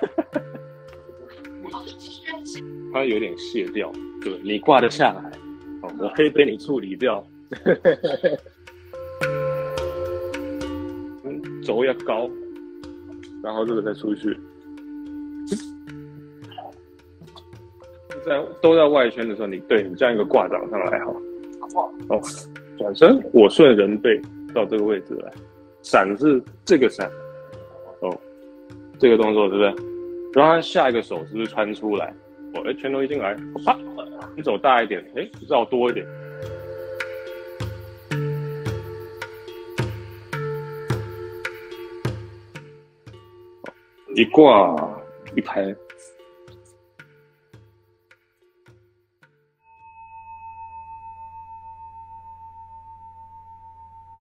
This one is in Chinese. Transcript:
它有点卸掉，对，你挂得下来，哦，我可以被你处理掉。轴要高，然后这个再出去，都在外圈的时候，你这样一个挂掌上来哈，哦，转身我顺人背到这个位置来，闪是这个闪，哦，这个动作对不对？然后他下一个手是不是穿出来？哦，哎，拳头一进来，啪，你走大一点，哎，绕多一点。一挂一拍，